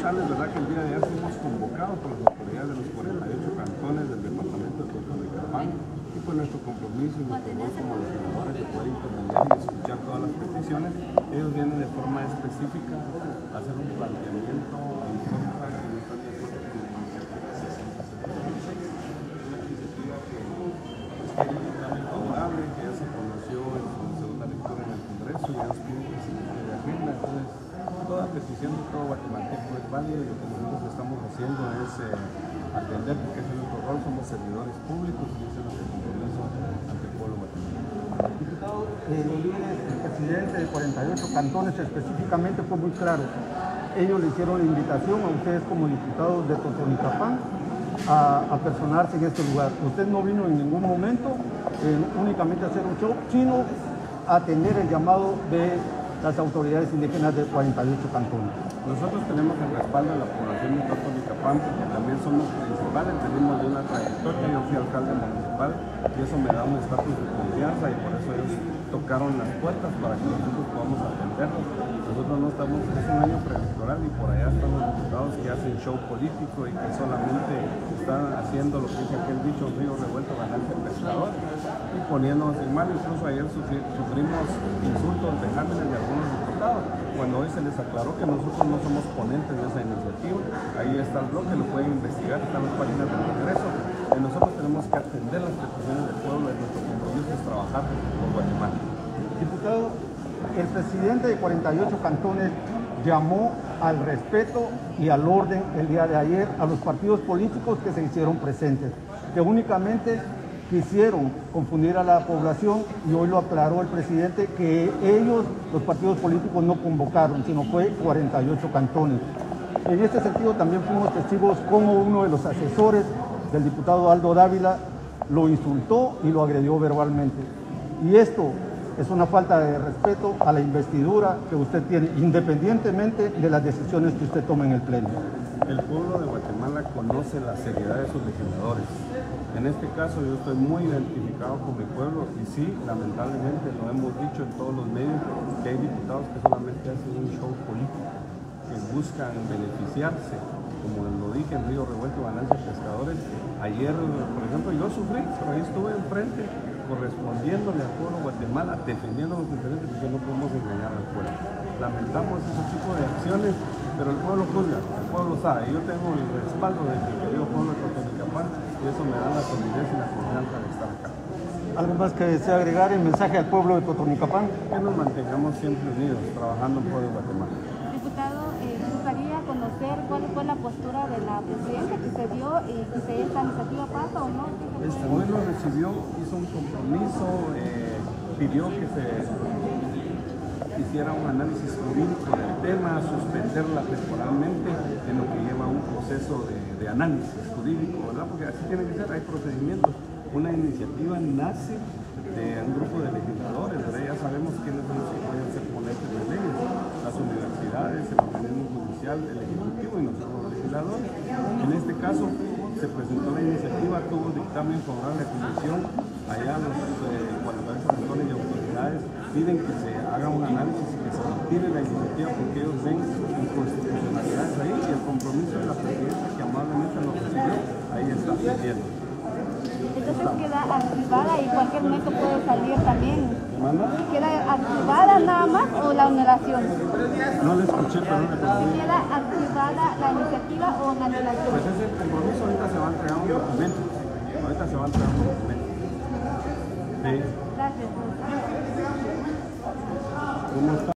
comentarles, ¿verdad?, que el día de ayer fuimos convocados por las autoridades de los 48 cantones del departamento de Totonicapán, y con nuestro compromiso y nuestro rol como legisladores de poder intervenir y escuchar todas las peticiones. Ellos vienen de forma específica a hacer un planteamiento en contra de que no están de acuerdo con la iniciativa 6066. Una iniciativa que es muy favorable, que ya se conoció en su segunda lectura en el Congreso y ya nos piden que se quede de agenda. Entonces, toda petición de todo guatemalteco es válida, y lo que nosotros estamos haciendo es atender, porque ese es nuestro rol, somos servidores públicos y ese es nuestro compromiso ante el pueblo guatemalteco. Diputado, los líderes, el presidente de 48 cantones específicamente fue muy claro. Ellos le hicieron la invitación a ustedes como diputados de Totonicapán a personarse en este lugar. Usted no vino en ningún momento únicamente a hacer un show, sino a atender el llamado de las autoridades indígenas de 48 cantones. Nosotros tenemos el respaldo de la población de Totonicapán, porque también somos principales, venimos de una trayectoria. Yo fui alcalde municipal y eso me da un estatus de confianza, y por eso ellos tocaron las puertas para que nosotros podamos atenderlos. Nosotros no estamos, es un año preelectoral y por allá están los diputados que hacen show político y que solamente están haciendo lo que dice aquel dicho, un río revuelto ganancia el pescador, y poniéndonos en mal. Incluso ayer sufrimos insultos, vejámenes de algunos diputados, cuando hoy se les aclaró que nosotros no somos ponentes de esa iniciativa. Ahí está el bloque, lo pueden investigar, están las páginas del Congreso. Y nosotros tenemos que atender las peticiones del pueblo, y nuestro compromiso es trabajar por Guatemala. Diputado, el presidente de 48 cantones llamó al respeto y al orden el día de ayer a los partidos políticos que se hicieron presentes, que únicamente quisieron confundir a la población, y hoy lo aclaró el presidente que ellos, los partidos políticos, no convocaron, sino fue 48 cantones. En este sentido también fuimos testigos como uno de los asesores del diputado Aldo Dávila lo insultó y lo agredió verbalmente. Y esto es una falta de respeto a la investidura que usted tiene, independientemente de las decisiones que usted tome en el Pleno. El pueblo de Guatemala conoce la seriedad de sus legisladores. En este caso yo estoy muy identificado con mi pueblo, y sí, lamentablemente lo hemos dicho en todos los medios, que hay diputados que solamente hacen un show político, que buscan beneficiarse, como lo dije en Río Revuelto, ganancia pescadores. Ayer, por ejemplo, yo sufrí, pero ahí estuve enfrente correspondiéndole al pueblo de Guatemala, defendiendo los intereses, porque no podemos engañar al pueblo. Lamentamos ese tipo de acciones, pero el pueblo juzga, el pueblo sabe. Yo tengo el respaldo de mi querido pueblo de Totonicapán, y eso me da la solidez y la confianza de estar acá. ¿Algo más que desea agregar en mensaje al pueblo de Totonicapán? Que nos mantengamos siempre unidos, trabajando en pueblo de Guatemala. Diputado, me gustaría conocer cuál fue la postura de la presidenta que se dio, y si esta iniciativa pasa o no. Hoy lo recibió, hizo un compromiso, pidió que se hiciera un análisis jurídico del tema, suspenderla temporalmente en lo que lleva un proceso de análisis jurídico, ¿verdad? Porque así tiene que ser, hay procedimientos. Una iniciativa nace de un grupo de legisladores, ¿verdad? Ya sabemos quiénes son los que pueden ser ponentes de leyes: las universidades, el organismo judicial, el ejecutivo y nosotros los legisladores. En este caso se presentó la iniciativa, tuvo dictamen favorable de comisión. Allá los 48 cantones y autoridades piden que se haga un análisis y que se retire la iniciativa, porque ellos ven inconstitucionalidades ahí, y el compromiso de la presidenta, que amablemente lo recibió, ahí está pidiendo. Entonces queda archivada y cualquier momento puede salir también. ¿Manda? ¿Queda archivada nada más o la anulación? No le escuché, perdón. ¿Queda archivada la iniciativa o la anulación? Pues ese compromiso ahorita se va a entregar un documento. Ahorita se va a entregar un documento. Sí. Gracias. ¿Cómo está?